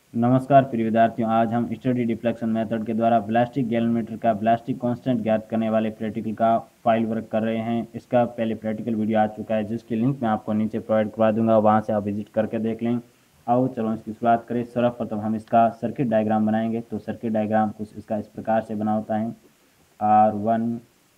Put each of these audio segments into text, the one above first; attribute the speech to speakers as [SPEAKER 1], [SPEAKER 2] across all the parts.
[SPEAKER 1] नमस्कार प्रिय विद्यार्थियों, आज हम स्टडी डिफ्लेक्शन मेथड के द्वारा ब्लास्टिक गैल्वेनोमीटर का ब्लास्टिक कांस्टेंट ज्ञात करने वाले प्रैक्टिकल का फाइल वर्क कर रहे हैं। इसका पहले प्रैक्टिकल वीडियो आ चुका है, जिसकी लिंक मैं आपको नीचे प्रोवाइड करवा दूंगा, वहां से आप विजिट करके देख लें। आओ चलो इसकी शुरुआत करें। सर्वप्रथम हम इसका सर्किट डायग्राम बनाएंगे। तो सर्किट डायग्राम कुछ इसका इस प्रकार से बना होता है। R1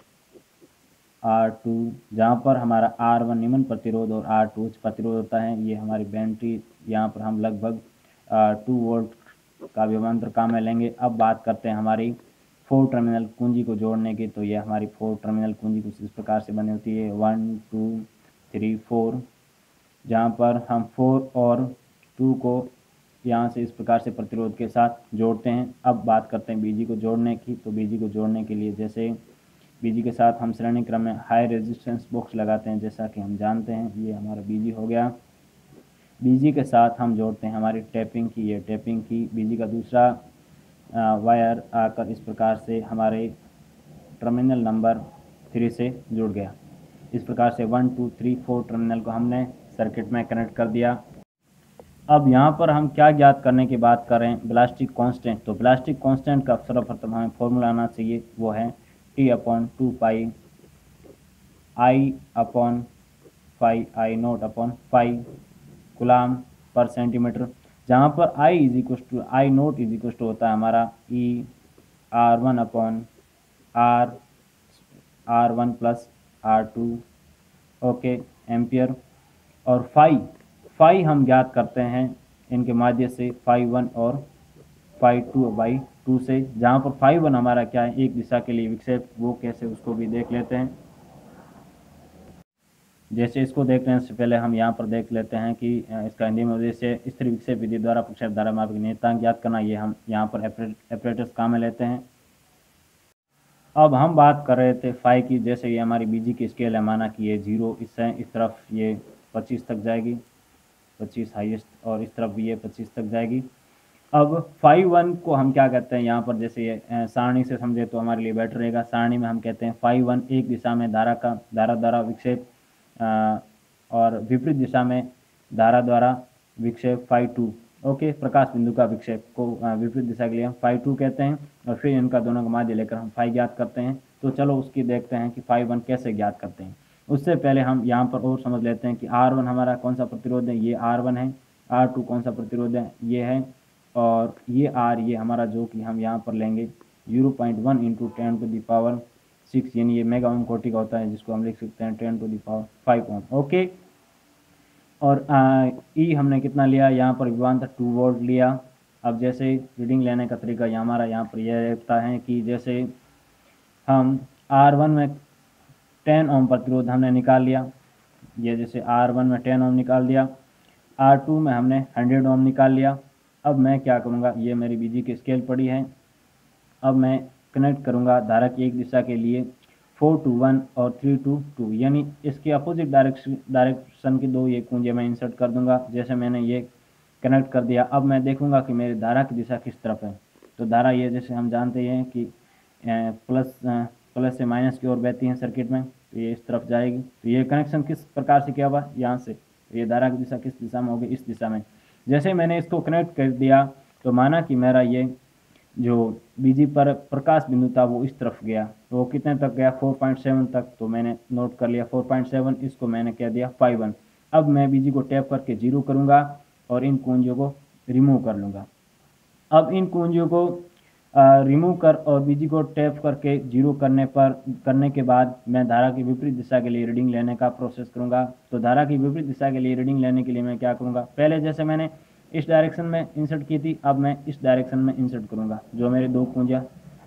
[SPEAKER 1] R2, जहाँ पर हमारा R1 निम्न प्रतिरोध और R2 उच्च प्रतिरोध होता है। ये हमारी बैटरी, यहाँ पर हम लगभग 2 वोल्ट का विभवांतर काम में लेंगे। अब बात करते हैं हमारी 4 टर्मिनल कुंजी को जोड़ने की। तो ये हमारी 4 टर्मिनल कुंजी कुछ इस प्रकार से बनी होती है, 1 2 3 4, जहाँ पर हम 4 और 2 को यहाँ से इस प्रकार से प्रतिरोध के साथ जोड़ते हैं। अब बात करते हैं बीजी को जोड़ने की। तो बीजी को जोड़ने के लिए जैसे बीजी के साथ हम श्रेणी क्रम में हाई रेजिस्टेंस बॉक्स लगाते हैं, जैसा कि हम जानते हैं। ये हमारा बीजी हो गया। बीजी के साथ हम जोड़ते हैं हमारी टैपिंग की। ये टैपिंग की बीजी का दूसरा वायर आकर इस प्रकार से हमारे टर्मिनल नंबर 3 से जुड़ गया। इस प्रकार से 1 2 3 4 टर्मिनल को हमने सर्किट में कनेक्ट कर दिया। अब यहाँ पर हम क्या ज्ञात करने की बात कर रहे हैं, ब्लास्टिक कांस्टेंट। तो ब्लास्टिक कांस्टेंट का सर्वप्रथम हमें फॉर्मूला आना चाहिए, वो है T/2 pi I naught upon pi coulomb पर सेंटीमीटर, जहाँ पर I naught is equal to होता है हमारा E R1 upon R1 plus R2 okay ampere. और फाई हम ज्ञात करते हैं इनके माध्यम से φ1 और φ2/2 से, जहाँ पर φ1 हमारा क्या है, एक दिशा के लिए विक्षेप। वो कैसे, उसको भी देख लेते हैं। जैसे इसको देखने से पहले हम यहाँ पर देख लेते हैं कि इसका हिंदी में उद्देश्य स्थिर विक्षेप विधि द्वारा प्रक्षेप धारा माप की नियतांक ज्ञात करना। ये हम यहाँ पर एपरेटर्स काम में लेते हैं। अब हम बात कर रहे थे फाई की। जैसे ये हमारी बीजी की स्केल है, माना कि ये 0 इससे इस तरफ ये 25 तक जाएगी, 25 हाईएस्ट, और इस तरफ भी ये 25 तक जाएगी। अब φ1 को हम क्या कहते हैं, यहाँ पर जैसे ये सारणी से समझे तो हमारे लिए बेटर रहेगा। सारणी में हम कहते हैं φ1 एक दिशा में धारा द्वारा विक्षेप, और विपरीत दिशा में धारा द्वारा विक्षेप φ2। ओके, प्रकाश बिंदु का विक्षेप को विपरीत दिशा के लिए हम φ2 कहते हैं, और फिर इनका दोनों का माध्य लेकर हम फाई ज्ञात करते हैं। तो चलो उसकी देखते हैं कि φ1 कैसे ज्ञात करते हैं। उससे पहले हम यहाँ पर और समझ लेते हैं कि R1 हमारा कौन सा प्रतिरोध है, ये R1 है। R2 कौन सा प्रतिरोध है, ये है। और ये R, ये हमारा जो कि हम यहाँ पर लेंगे 0.1 × 10⁶, यानी ये मेगा ओम कोटि का होता है, जिसको हम लिख सकते हैं 10⁵ ओम। ओके, और E हमने कितना लिया, यहाँ पर विभवांतर 2 वोल्ट लिया। अब जैसे रीडिंग लेने का तरीका हमारा यहाँ पर यह रहता है कि जैसे हम R1 में 10 ओम प्रतिरोध हमने निकाल लिया, ये जैसे R1 में 10 ओम निकाल दिया, R2 में हमने 100 ओम निकाल लिया। अब मैं क्या करूँगा, ये मेरी बीजी की स्केल पड़ी है। अब मैं कनेक्ट करूँगा धारा की एक दिशा के लिए 4 to 1 और 3 to 2, यानी इसके अपोजिट डायरेक्शन की दो ये कुंजियाँ मैं इंसर्ट कर दूंगा। जैसे मैंने ये कनेक्ट कर दिया, अब मैं देखूंगा कि मेरी धारा की दिशा किस तरफ है। तो धारा ये जैसे हम जानते हैं कि प्लस से माइनस की ओर बहती है सर्किट में, तो ये इस तरफ जाएगी। तो ये कनेक्शन किस प्रकार से किया हुआ, यहाँ से ये धारा की दिशा किस दिशा में होगी, इस दिशा में। जैसे मैंने इसको कनेक्ट कर दिया तो माना कि मेरा ये जो बीजी पर प्रकाश बिंदु था वो इस तरफ गया, तो वो कितने तक गया, 4.7 तक। तो मैंने नोट कर लिया 4.7, इसको मैंने कह दिया φ1। अब मैं बीजी को टैप करके 0 करूँगा और इन कुंजियों को रिमूव कर लूँगा। अब इन कुंजियों को रिमूव कर और बीजी को टैप करके 0 करने के बाद मैं धारा की विपरीत दिशा के लिए रीडिंग लेने का प्रोसेस करूँगा। तो धारा की विपरीत दिशा के लिए रीडिंग लेने के लिए मैं क्या करूँगा, पहले जैसे मैंने इस डायरेक्शन में इंसर्ट की थी, अब मैं इस डायरेक्शन में इंसर्ट करूँगा। जो मेरे दो कुंजियाँ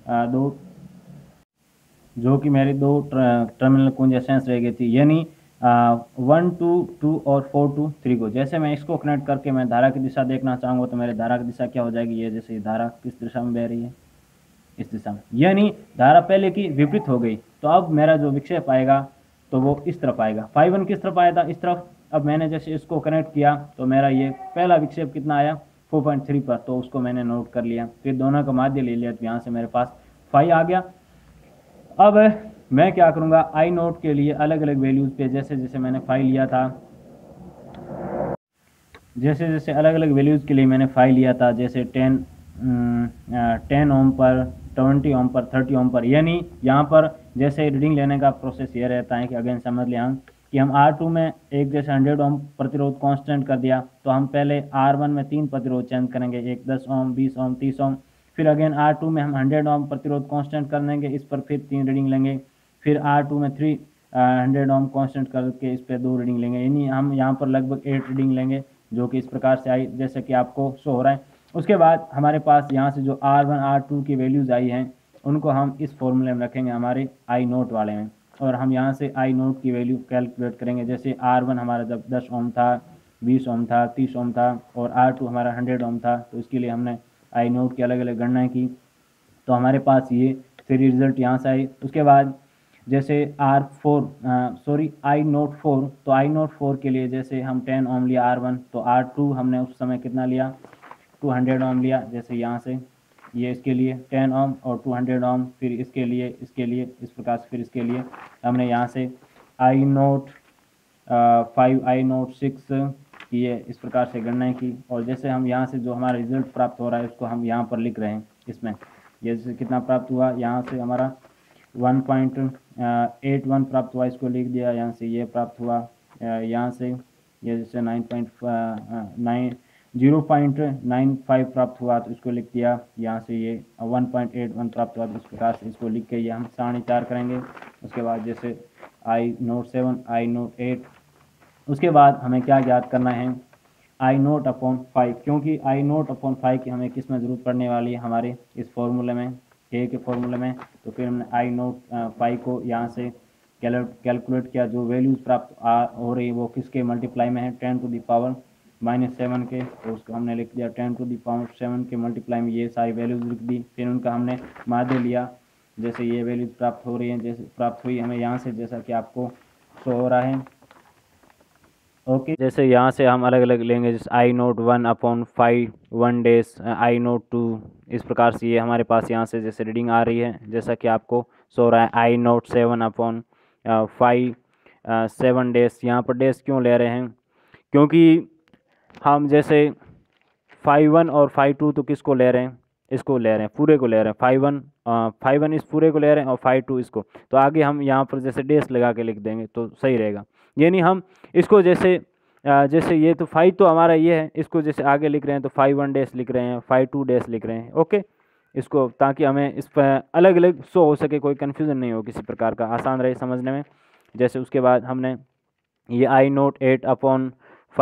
[SPEAKER 1] जो कि मेरी दो टर्मिनल कुंजियाँ सेंस रह गई थी, यानी 1 to 2 और 4 to 3 को। जैसे मैं इसको कनेक्ट करके मैं धारा की दिशा देखना चाहूँगा, तो मेरे धारा की दिशा क्या हो जाएगी, ये जैसे धारा किस दिशा में बह रही है, इस दिशा में, यानी धारा पहले की विपरीत हो गई। तो अब मेरा जो विक्षेप आएगा तो वो इस तरफ आएगा। φ1 किस तरफ आया था, इस तरफ। अब मैंने जैसे इसको कनेक्ट किया तो मेरा ये पहला विक्षेप कितना आया, 4.3 पर, तो उसको मैंने नोट कर लिया। फिर दोनों का माध्य ले लिया, तो यहाँ से मेरे पास फाई आ गया। अब मैं क्या करूँगा, आई नोट के लिए अलग अलग वैल्यूज़ पे, जैसे जैसे मैंने फाई लिया था जैसे जैसे अलग अलग वैल्यूज़ के लिए मैंने फाइल लिया था, जैसे 10 ओम पर, 20 ओम पर, 30 ओम पर, यानी यहाँ पर जैसे रीडिंग लेने का प्रोसेस ये रहता है कि अगेन समझ लें हम कि हम R2 में एक जैसे 100 ओम प्रतिरोध कांस्टेंट कर दिया, तो हम पहले R1 में 3 प्रतिरोध चेंज करेंगे, एक 10 ओम, 20 ओम, 30 ओम। फिर अगेन R2 में हम 100 ओम प्रतिरोध कांस्टेंट कर देंगे, इस पर फिर 3 रीडिंग लेंगे। फिर R2 में 100 ओम कांस्टेंट करके इस पर 2 रीडिंग लेंगे, यानी हम यहाँ पर लगभग 8 रीडिंग लेंगे, जो कि इस प्रकार से आई जैसे कि आपको शो हो रहा है। उसके बाद हमारे पास यहाँ से जो R1 R2 की वैल्यूज़ आई हैं उनको हम इस फॉर्मूले में रखेंगे हमारे आई नोट वाले में, और हम यहाँ से आई नोट की वैल्यू कैलकुलेट करेंगे। जैसे R1 हमारा जब 10 ओम था, 20 ओम था, 30 ओम था, और R2 हमारा 100 ओम था, तो इसके लिए हमने आई नोट की अलग अलग गणनाएँ की, तो हमारे पास ये फिर रिजल्ट यहाँ से आई। उसके बाद जैसे आई नोट 4, तो आई नोट 4 के लिए जैसे हम 10 ओम लिया R1, तो R2 हमने उस समय कितना लिया, 200 ओम लिया। जैसे यहाँ से ये इसके लिए 10 ओम और 200 ओम, फिर इसके लिए इस प्रकार से, फिर इसके लिए हमने यहाँ से आई नोट 5, आई नोट 6 की ये इस प्रकार से गणना की। और जैसे हम यहाँ से जो हमारा रिजल्ट प्राप्त हो रहा है उसको हम यहाँ पर लिख रहे हैं इसमें। ये जैसे कितना प्राप्त हुआ, यहाँ से हमारा 1.81 प्राप्त हुआ, इसको लिख दिया। यहाँ से ये प्राप्त हुआ, यहाँ से ये जैसे 0.95 प्राप्त हुआ, तो इसको लिख दिया। यहाँ से ये 1.81 प्राप्त हुआ, तो इस प्रकार से इसको लिख के ये हम सारणी 4 करेंगे। उसके बाद जैसे आई नोट 7, आई नोट 8। उसके बाद हमें क्या ज्ञात करना है, आई नोट अपॉन 5, क्योंकि आई नोट अपॉन 5 की हमें किस में ज़रूरत पड़ने वाली है, हमारे इस फॉर्मूले में, के फॉर्मूले में। तो फिर हमने आई नोट 5 को यहाँ से कैलकुलेट किया, जो वैल्यूज़ प्राप्त हो रही है वो किसके मल्टीप्लाई में है, 10 टू द पावर -7 के, तो उसको हमने लिख दिया 10 टू द पावर 7 के मल्टीप्लाई में ये सारी वैल्यूज़ लिख दी। फिर उनका हमने माध्य लिया, जैसे ये वैल्यूज़ प्राप्त हो रही हैं, जैसे प्राप्त हुई हमें यहाँ से, जैसा कि आपको शो हो रहा है। ओके, जैसे यहाँ से हम अलग अलग लेंगे, जैसे आई नोट 1 अपॉन 5 1 डेज, आई नोट 2, इस प्रकार से ये हमारे पास यहाँ से जैसे रीडिंग आ रही है, जैसा कि आपको शो रहा है। आई नोट 7 अपॉन 5 7 डेज। यहाँ पर डेज क्यों ले रहे हैं, क्योंकि हम जैसे 5-1 और 5-2 तो किसको ले रहे हैं, इसको ले रहे हैं, पूरे को ले रहे हैं। 5-1 इस पूरे को ले रहे हैं और 5-2 इसको, तो आगे हम यहाँ पर जैसे डेस लगा के लिख देंगे तो सही रहेगा। यानी हम इसको जैसे जैसे ये तो 5 तो हमारा ये है, इसको जैसे आगे लिख रहे हैं तो 5-1 डेस लिख रहे हैं, 5-2 डेस लिख रहे हैं। ओके, इसको ताकि हमें इस पर अलग अलग शो हो सके, कोई कन्फ्यूज़न नहीं हो किसी प्रकार का, आसान रहे समझने में। जैसे उसके बाद हमने ये आई नोट 8 अपॉन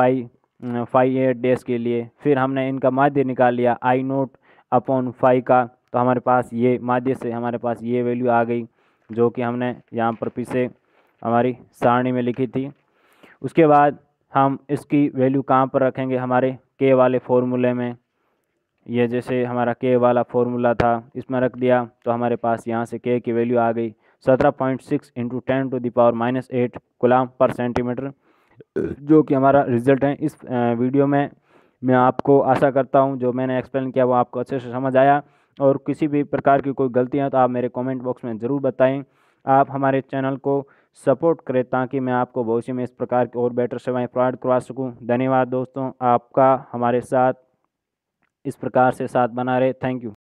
[SPEAKER 1] 5 डेज के लिए, फिर हमने इनका माध्य निकाल लिया आई नोट अपॉन 5 का, तो हमारे पास ये माध्य से हमारे पास ये वैल्यू आ गई, जो कि हमने यहाँ पर पीछे हमारी सारणी में लिखी थी। उसके बाद हम इसकी वैल्यू कहाँ पर रखेंगे, हमारे के वाले फॉर्मूले में। ये जैसे हमारा के वाला फॉर्मूला था, इसमें रख दिया, तो हमारे पास यहाँ से के की वैल्यू आ गई 17.6 × 10 टू द पावर -8 कूलम पर सेंटीमीटर, जो कि हमारा रिजल्ट है। इस वीडियो में मैं आपको आशा करता हूं जो मैंने एक्सप्लेन किया वो आपको अच्छे से समझ आया, और किसी भी प्रकार की कोई गलतियां तो आप मेरे कमेंट बॉक्स में ज़रूर बताएं। आप हमारे चैनल को सपोर्ट करें ताकि मैं आपको भविष्य में इस प्रकार की और बेटर सेवाएं प्रोवाइड करवा सकूं। धन्यवाद दोस्तों, आपका हमारे साथ इस प्रकार से साथ बना रहे। Thank you.